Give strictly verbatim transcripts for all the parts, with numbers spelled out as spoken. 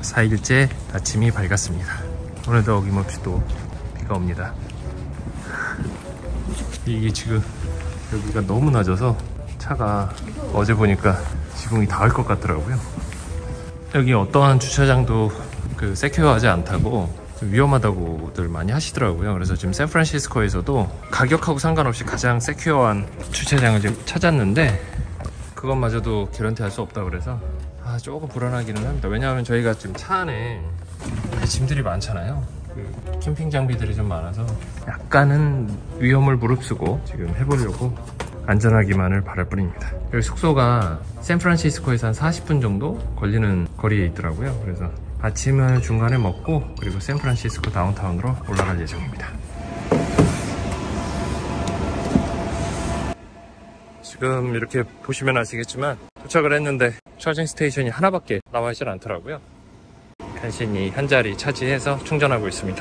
사 일째 아침이 밝았습니다. 오늘도 어김없이 또 비가 옵니다. 이게 지금 여기가 너무 낮아서 차가 어제 보니까 지붕이 닿을 것 같더라고요. 여기 어떠한 주차장도 그 세큐어하지 않다고 좀 위험하다고들 많이 하시더라고요. 그래서 지금 샌프란시스코에서도 가격하고 상관없이 가장 세큐어한 주차장을 지금 찾았는데 그것마저도 개런티 할 수 없다 그래서 아, 조금 불안하기는 합니다. 왜냐하면 저희가 지금 차 안에 짐들이 많잖아요. 그 캠핑 장비들이 좀 많아서 약간은 위험을 무릅쓰고 지금 해보려고 안전하기만을 바랄 뿐입니다. 여기 숙소가 샌프란시스코에서 한 사십 분 정도 걸리는 거리에 있더라고요. 그래서 아침을 중간에 먹고 그리고 샌프란시스코 다운타운으로 올라갈 예정입니다. 지금 이렇게 보시면 아시겠지만 도착을 했는데 차징 스테이션이 하나밖에 남아있질 않더라고요. 간신히 한 자리 차지해서 충전하고 있습니다.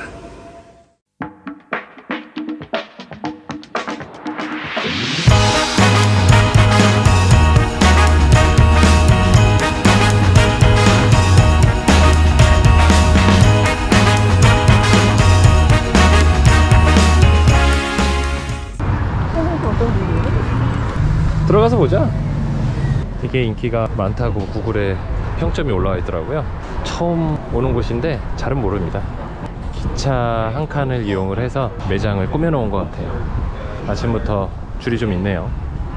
들어가서 보자. 되게 인기가 많다고 구글에 평점이 올라와 있더라고요. 처음 오는 곳인데 잘은 모릅니다. 기차 한 칸을 이용을 해서 매장을 꾸며 놓은 것 같아요. 아침부터 줄이 좀 있네요.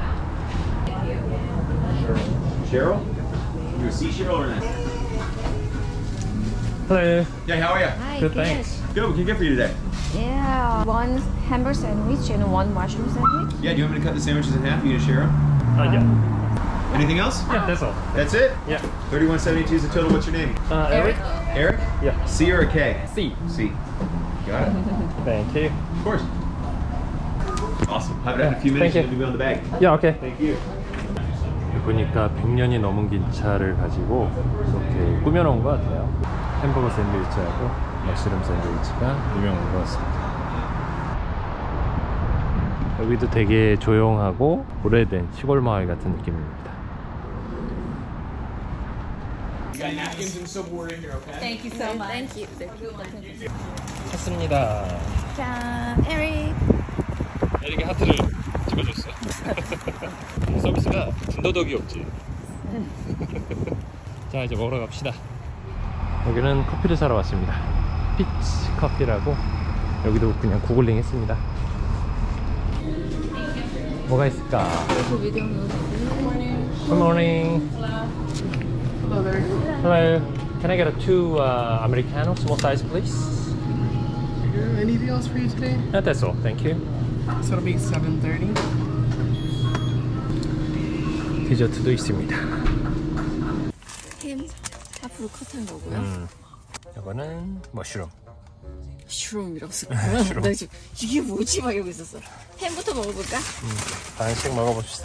Cheryl? You a sea Cheryl or not? Hello. Yeah, how are you? Hi, Good, thanks. Good, what can I get for you today? Yeah, one hamburger sandwich and one mushroom sandwich. Yeah, do you want me to cut the sandwiches in half? You gonna share them? Uh, yeah. Anything else? Yeah, that's all. That's it? Yeah. thirty-one seventy-two is the total. What's your name? Uh, Eric? Eric? Yeah. C or a K? C. C. Got it. Thank you. Of course. Awesome. Have it in a few minutes. Thank You'll be on the bag. Yeah, okay. Thank you. 보니까 백 년이 넘은 기차를 가지고 이렇게 꾸며놓은 것 같아요. 햄버거 샌드위치하고 머쉬룸 샌드위치가 유명한 것 같습니다. 여기도 되게 조용하고 오래된 시골 마을 같은 느낌입니다. Thank you so much. Thank you. 찾습니다. 짠, 에릭. 에릭이 하트를 찍어줬어. 서비스가 군더더기 없지. 자, 이제 먹으러 갑시다. 여기는 커피를 사러 왔습니다. 피치 커피라고. 여기도 그냥 구글링 했습니다. 뭐가 있을까? Good morning. Hello there. Hello. Can I get a two uh, Americano, small size, please? Yeah, anything else for you today? Yeah, that's all. Thank you. So it'll be seven thirty. 디저트도 있습니다. 햄 하프로 컷한 거고요. 음, 이거는 머쉬룸. 슈룸이라고 썼구나. 나 지금 이게 뭐지 막 이러고 있었어. 햄부터 먹어볼까? 음, 반씩 먹어봅시다.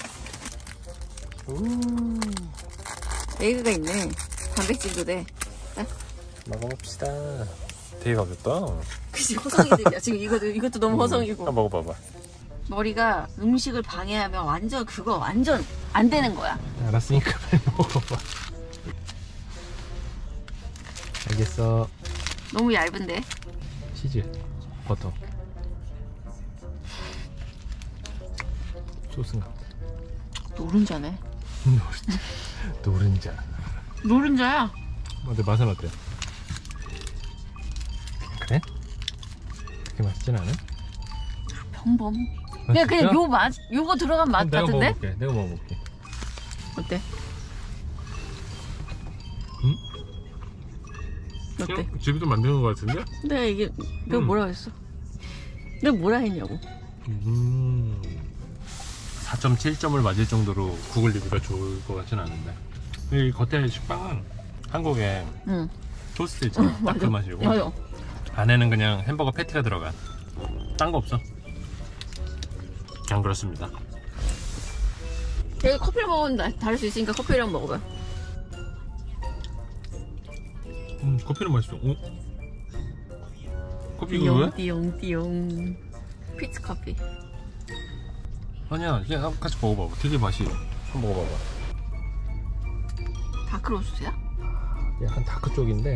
우, 에그가 있네. 단백질도 돼. 자. 먹어봅시다. 되게 가볍다. 그치, 허성이들이야. 지금 이것도, 이것도 너무 허성이고. 음, 먹어봐봐. 머리가 음식을 방해하면 완전 그거 완전 안 되는 거야. 알았으니까 빨리 먹어봐. 알겠어. 너무 얇은데. 치즈, 버터. 소스인가? 노른자네. 노른자. 노른자야. 근데 맛은 어때? 그래? 그렇게 맛있진 않아? 평범. 그냥 그냥 요 맛, 요거 들어간 맛 내가 같은데? 먹어볼게. 내가 먹어볼게. 어때? 응? 어때? 집에도 만드는 거 같은데? 내가 이게 내가 음. 뭐라 했어? 내가 뭐라 했냐고? 음. 사 점 칠 점을 맞을 정도로 구글 리뷰가 좋을 것 같진 않은데. 이 겉에 식빵은 한국에 응. 토스트 있잖아. 딱 그 맛이고. 맞아. 안에는 그냥 햄버거 패티가 들어간. 딴 거 없어. 그냥 그렇습니다. 여기 커피를 먹으면 다- 다를 수 있으니까 커피랑 먹어봐. 음, 커피는 맛있어. 오? 커피 이거 왜? 띠용 띠용 피치 커피. 아니야, 그냥 같이 먹어봐봐. 되게 맛이. 한번 먹어봐봐. 다크로스트야? 약간 다크 쪽인데.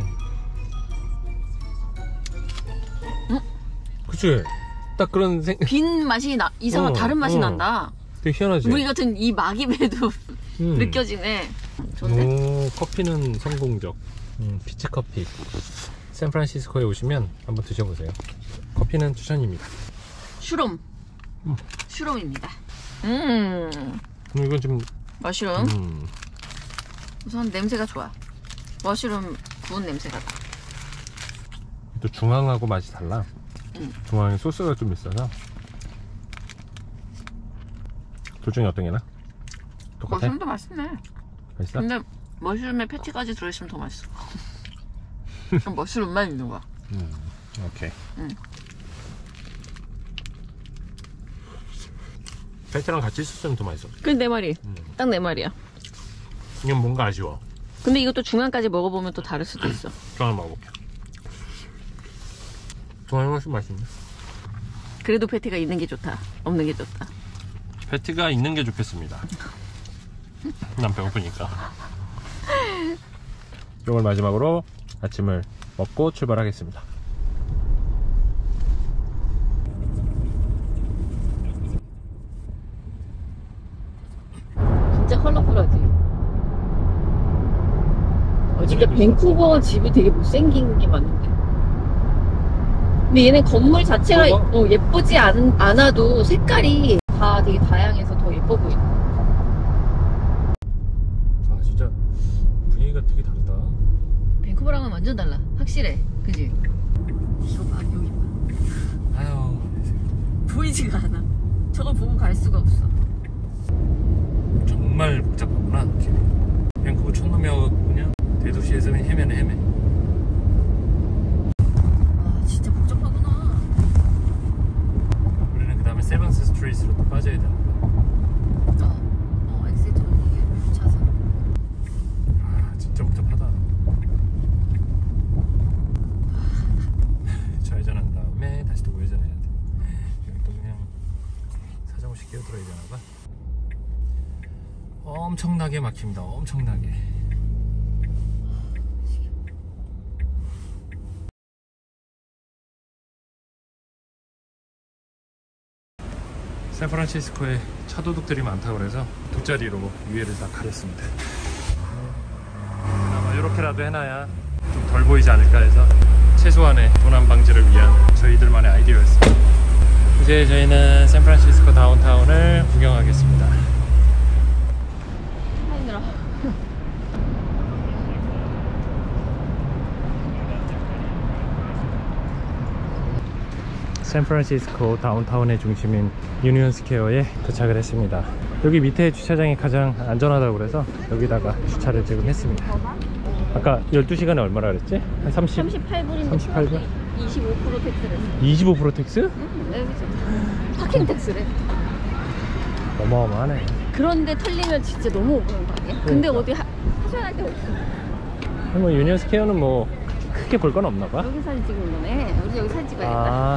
응? 그치? 딱 그런 생... 빈 맛이 나, 이상한 어, 다른 맛이 어. 난다. 되게 희한하지? 우리 같은 이 막입에도 음. 느껴지네. 좋은데? 오, 커피는 성공적. 음, 피치 커피. 샌프란시스코에 오시면 한번 드셔보세요. 커피는 추천입니다. 슈롬. 음. 슈롬입니다. 음. 음, 이건 좀. 머쉬룸. 음. 우선 냄새가 좋아. 머쉬룸 구운 냄새가 나. 또 중앙하고 맛이 달라. 음. 중앙에 소스가 좀 있어서. 둘 중에 어떤 게 나? 똑같아? 머쉬룸도 맛있네. 맛있어? 근데 머쉬룸에 패티까지 들어있으면 더 맛있어. 그럼 머쉬룸만 있는 거야. 음, 오케이. 응. 패티랑 같이 있었으면 더 맛있어. 그게 내 말이. 음. 딱 내 말이야. 이건 뭔가 아쉬워. 근데 이것도 중앙까지 먹어보면 또 다를 수도 있어. 중앙 먹어볼게. 중앙이 훨씬 맛있네. 그래도 패티가 있는 게 좋다. 없는 게 좋다. 패티가 있는 게 좋겠습니다. 난 배고프니까. 이걸 마지막으로 아침을 먹고 출발하겠습니다. 진짜 컬러풀하지? 어, 진짜 밴쿠버 집이 되게 못생긴 게 많은데. 근데 얘네 건물 자체가 어, 예쁘지 않, 않아도 색깔이 다 되게 다양해서 더 예뻐 보여. 아 진짜 분위기가 되게 다르다. 밴쿠버랑은 완전 달라. 확실해. 그지? 이거 봐, 여기 봐. 아유, 보이지가 않아. 저걸 보고 갈 수가 없어. 정말 복잡하구나. 밴쿠버 촌놈이하고 그냥 대도시에서는 헤매네 헤매. 아, 진짜 복잡하구나. 우리는 그 다음에 세븐스 스트리트로 또 빠져야 되나 봐. 어, 어, 엑세트로 이게 붙여서. 아 진짜 복잡하다. 좌회전한 다음에 다시 또 우회전해야 돼. 여기 또 그냥 사정없이 끼어들어야 되나 봐. 엄청나게 막힙니다. 엄청나게. 샌프란시스코에 차도둑들이 많다고 그래서 돗자리로 위에를 다 가렸습니다. 그나마 이렇게라도 해놔야 좀 덜 보이지 않을까 해서 최소한의 도난 방지를 위한 저희들만의 아이디어였습니다. 이제 저희는 샌프란시스코 다운타운을 구경하겠습니다. 힘들어. 샌프란시스코 다운타운의 중심인 유니온 스퀘어에 도착을 했습니다. 여기 밑에 주차장이 가장 안전하다고 그래서 여기다가 주차를 지금 했습니다. 아까 열두 시간에 얼마라 그랬지? 한 삼십? 삼십팔 불인데 삼십팔 불? 이십오 퍼센트 텍스를. 이십오 퍼센트 텍스? 응, 여기죠. 파킹 텍스래. 어마어마하네. 그런데 털리면 진짜 너무 오버는 거 아니야? 근데 그러니까. 어디 하, 하소연할 데 없어. 뭐 유니온 스퀘어는 뭐 크게 볼 건 없나 봐. 여기 사진 찍은 거네. 우리 여기 사진 찍어야겠다. 아,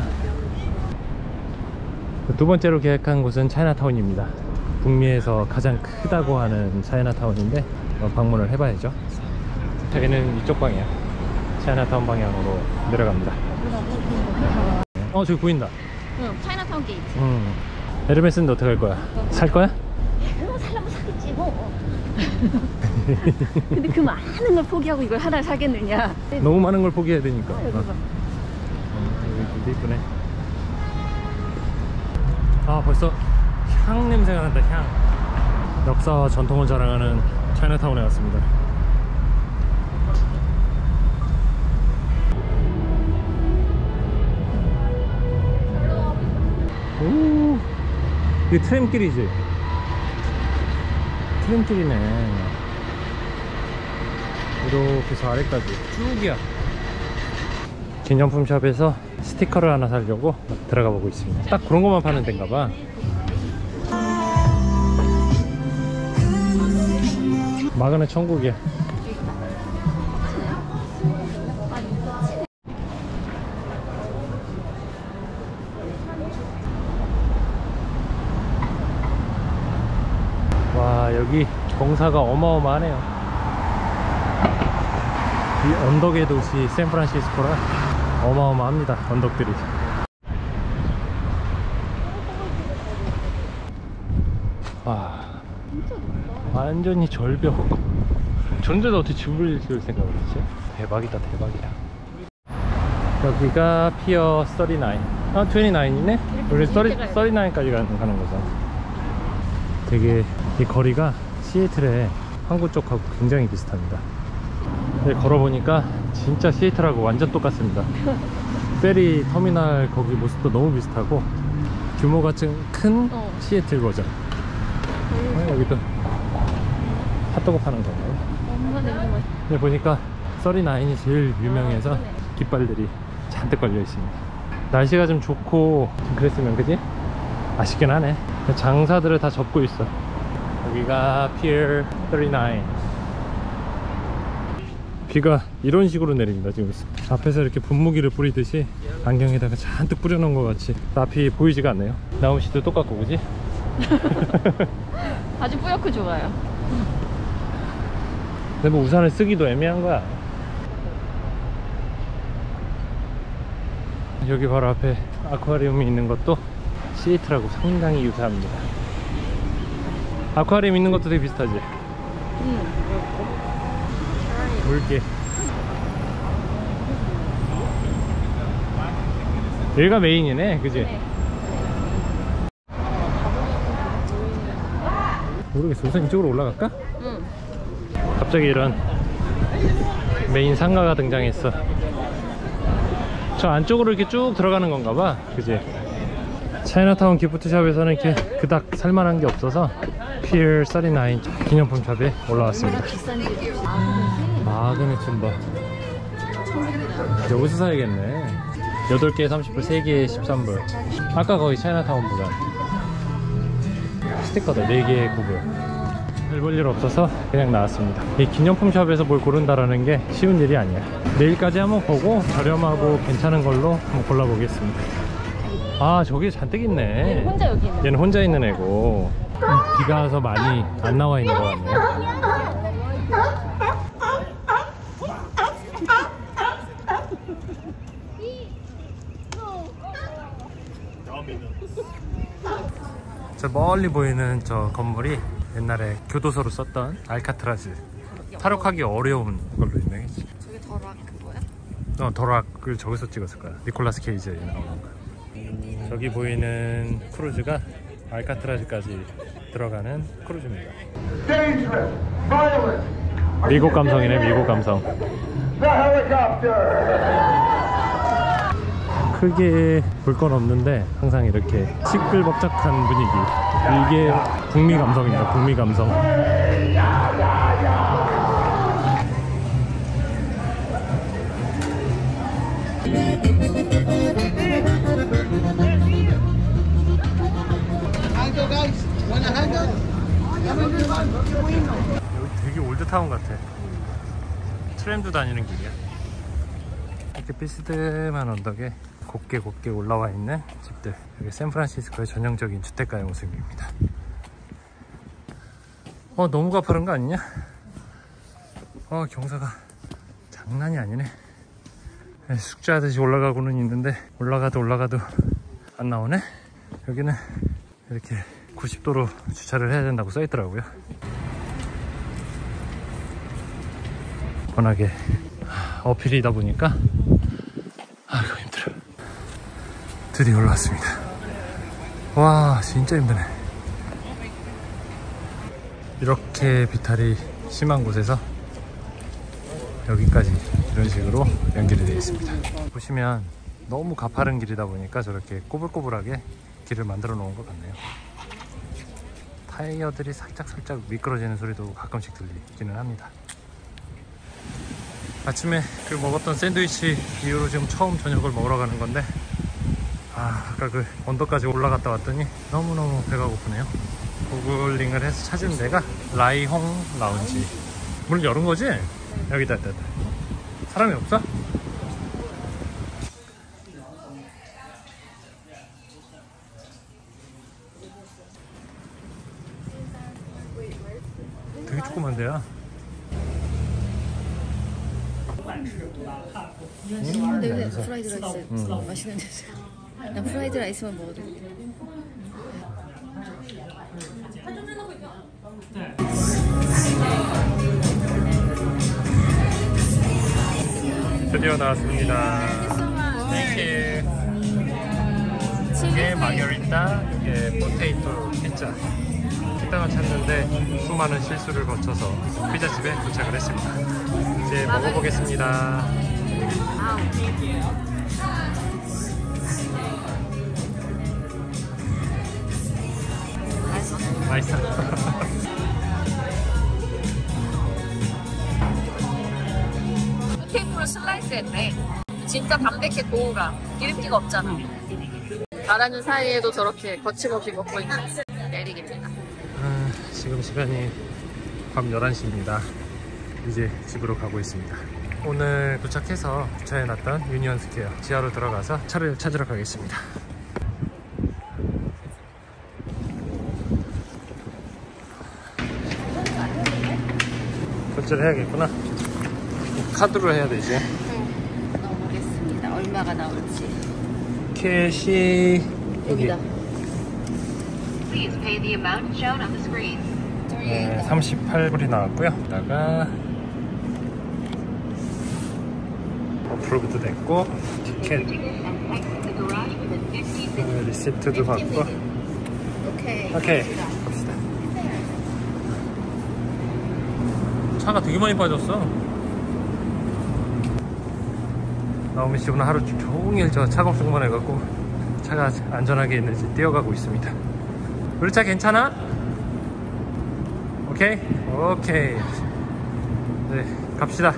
두 번째로 계획한 곳은 차이나타운입니다. 북미에서 가장 크다고 하는 차이나타운인데 어, 방문을 해봐야죠. 자기는 이쪽 방이야. 차이나타운 방향으로 내려갑니다. 어 저기 보인다. 응, 차이나타운 게이트. 음. 에르메스는 어떻게 할 거야? 살 거야? 그거 살려면 사겠지 뭐. 근데 그 많은 걸 포기하고 이걸 하나를 사겠느냐. 너무 많은 걸 포기해야 되니까. 아, 여기 봐. 어, 여기 되게 이쁘네. 아 벌써 향 냄새가 난다. 향. 역사와 전통을 자랑하는 차이나타운에 왔습니다. 오, 이게 트램길이지? 트램길이네. 이렇게 해서 아래까지 쭉이야. 기념품 샵에서 스티커를 하나 사려고 들어가 보고 있습니다. 딱 그런 것만 파는 데인가 봐. 마그네 천국이야. 와 여기 공사가 어마어마하네요. 이 언덕의 도시 샌프란시스코라 어마어마합니다. 언덕들이. 와, 완전히 절벽. 전데도 어떻게 집을 지을 생각을 했지? 대박이다, 대박이다. 여기가 피어 삼십구. 아, 이십구이네? 우리 삼십구까지 가는, 가는 거죠. 되게 이 거리가 시애틀의 항구 쪽하고 굉장히 비슷합니다. 네, 걸어보니까 진짜 시애틀하고 완전 똑같습니다. 페리 터미널 거기 모습도 너무 비슷하고 규모가 좀 큰 어. 시애틀 버전. 어, 여기도 핫도그 파는 건가요? 엄마 냄새 맛있어. 근데 보니까 삼십구이 제일 유명해서 깃발들이 잔뜩 걸려 있습니다. 날씨가 좀 좋고 좀 그랬으면, 그지? 아쉽긴 하네. 장사들을 다 접고 있어. 여기가 피어 삼십구. 비가 이런 식으로 내립니다. 지금 앞에서 이렇게 분무기를 뿌리듯이 안경에다가 잔뜩 뿌려놓은 것 같이 앞이 보이지가 않네요. 나무씨도 똑같고, 그지? 아주 뿌옇고 좋아요. 근데 뭐 우산을 쓰기도 애매한 거야. 여기 바로 앞에 아쿠아리움이 있는 것도 시애틀하고 상당히 유사합니다. 아쿠아리움 있는 것도 되게 비슷하지? 응. 물개. 여기가 메인이네, 그지? 네. 모르겠어. 우선 이쪽으로 올라갈까? 응. 갑자기 이런 메인 상가가 등장했어. 저 안쪽으로 이렇게 쭉 들어가는 건가 봐, 그지? 차이나타운 기프트샵에서는 이렇게 그닥 살만한 게 없어서 피어 삼십구 기념품 샵에 올라왔습니다. 비싼 집. 마그넷 좀 봐. 여기서 사야겠네. 여덟 개에 삼십 불, 세 개에 십삼 불. 아까 거기 차이나타운보다 스티커다. 네 개에 구 불. 별 볼 일 없어서 그냥 나왔습니다. 이 기념품 샵에서 뭘 고른다라는 게 쉬운 일이 아니야. 내일까지 한번 보고 저렴하고 괜찮은 걸로 한번 골라보겠습니다. 아, 저기 잔뜩 있네. 혼자 여기 있는. 얘는 혼자 있는 애고 비가 와서 많이 안 나와 있는 것 같네요. 저 멀리 보이는 저 건물이 옛날에 교도소로 썼던 알카트라즈. 탈옥하기 어려운 걸로 유명했지. 저게 더락 그거야? 어, 더락을 저기서 찍었을 거야. 니콜라스 케이지에 나오는 거야. 저기 보이는 크루즈가 알카트라즈까지 들어가는 크루즈입니다. 미국 감성이네, 미국 감성. 크게 볼 건 없는데 항상 이렇게 시끌벅적한 분위기. 이게 북미 감성입니다, 북미 감성. 여기 되게 올드타운 같아. 트램도 다니는 길이야. 이렇게 비스듬한 언덕에 곱게 곱게 올라와 있는 집들. 여기 샌프란시스코의 전형적인 주택가의 모습입니다. 어, 너무 가파른 거 아니냐? 어, 경사가 장난이 아니네. 숙제하듯이 올라가고는 있는데 올라가도 올라가도 안 나오네. 여기는 이렇게 구십 도로 주차를 해야 된다고 써 있더라고요. 워낙에 어필이다 보니까 아이고 힘들어. 드디어 올라왔습니다. 와, 진짜 힘드네. 이렇게 비탈이 심한 곳에서 여기까지 이런 식으로 연결이 되어 있습니다. 보시면 너무 가파른 길이다 보니까 저렇게 꼬불꼬불하게 길을 만들어 놓은 것 같네요. 타이어들이 살짝살짝 미끄러지는 소리도 가끔씩 들리기는 합니다. 아침에 그 먹었던 샌드위치 이후로 지금 처음 저녁을 먹으러 가는 건데, 아, 아까 그 언덕까지 올라갔다 왔더니 너무너무 배가 고프네요. 구글링을 해서 찾은 데가 라이홍 라운지. 문 열은 거지? 여기다, 여기다. 사람이 없어? 되게 조그만 데야. 음, 근데 프라이드 라이스 음. 맛있는 데서. 난 프라이드 라이스만 먹어도 돼. 드디어 나왔습니다. 땡큐. 이게 마게리타, 이게 포테이토 피자. 식당을 찾는데 수많은 실수를 거쳐서 피자집에 도착을 했습니다. 이제 먹어보겠습니다. 맛있어. 포테이토를 슬라이스 했네. 진짜 담백해 고우가 기름기가 없잖아. 말하는 사이에도 저렇게 거침없이 먹고 있는 에릭입니다. 아, 지금 시간이 밤 열한 시입니다. 이제 집으로 가고 있습니다. 오늘 도착해서 주차해놨던 유니언 스퀘어 지하로 들어가서 차를 찾으러 가겠습니다. 결제를 해야겠구나. 카드로 해야 되지. 응. 넣어보겠습니다. 얼마가 나올지. 캐시 여기다. Please pay the amount shown on the screen. 네, 삼십팔 불이 나왔고요. 여기다가 어프로브도 됐고 티켓 어, 리시트도 받고. 오케이. 오케이, 갑시다. 차가 되게 많이 빠졌어. 나오미 씨 오늘 하루 종일 저 차걱정만 해갖고 차가 안전하게 있는지 뛰어가고 있습니다. 우리 차 괜찮아? 오케이? 오케이. 네, 갑시다.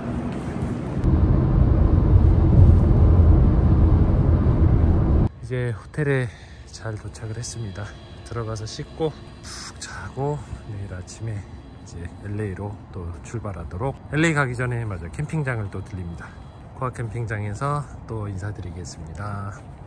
이제 호텔에 잘 도착을 했습니다. 들어가서 씻고 푹 자고 내일 아침에 이제 엘에이로 또 출발하도록. 엘에이 가기 전에 맞아 캠핑장을 또 들립니다. 코아 캠핑장에서 또 인사드리겠습니다.